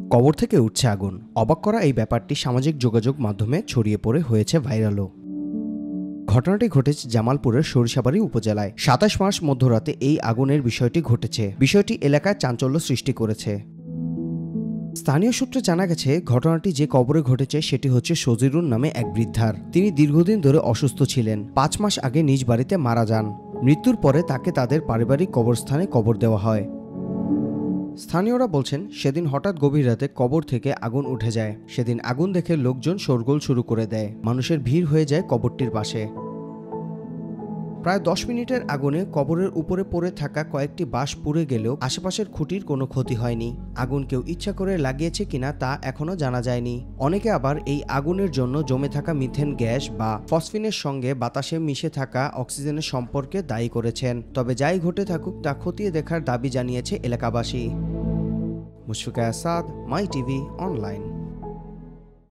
কবর থেকে উঠছে আগুন। অবাক করা এই ব্যাপারটি সামাজিক যোগাযোগ মাধ্যমে ছড়িয়ে পড়ে হয়েছে ভাইরালও। ঘটনাটি ঘটেছে জামালপুরের সরিষাবাড়ী উপজেলায়। ২৭ মার্চ মধ্যরাতে এই আগুনের বিষয়টি ঘটেছে। বিষয়টি এলাকায় চাঞ্চল্য সৃষ্টি করেছে। স্থানীয় সূত্রে জানা গেছে, ঘটনাটি যে কবরে ঘটেছে সেটি হচ্ছে সজিরুন নামে এক বৃদ্ধার। তিনি দীর্ঘদিন ধরে অসুস্থ ছিলেন। ৫ মাস আগে নিজ বাড়িতে মারা যান। মৃত্যুর পরে তাকে তাদের পারিবারিক কবরস্থানে কবর দেওয়া হয়। স্থানীয়রা বলছেন, সেদিন হঠাৎ গভীর রাতে কবর থেকে আগুন উঠে যায়। সেদিন আগুন দেখে লোকজন শোরগোল শুরু করে দেয়। মানুষের ভিড় হয়ে যায় কবরটির পাশে। প্রায় ১০ মিনিটের আগুনে কবরের উপরে পড়ে থাকা কয়েকটি বাঁশ পুড়ে গেলেও আশেপাশের খুঁটির কোনো ক্ষতি হয়নি। আগুন কেউ ইচ্ছা করে লাগিয়েছে কিনা তা এখনো জানা যায়নি। অনেকে আবার এই আগুনের জন্য জমে থাকা মিথেন গ্যাস বা ফসফিনের সঙ্গে বাতাসে মিশে থাকা অক্সিজেনের সম্পর্কে দায়ী করেছেন। তবে যাই ঘটে থাকুক, তা খতিয়ে দেখার দাবি জানিয়েছে এলাকাবাসী। Mushfika Asad, My TV online.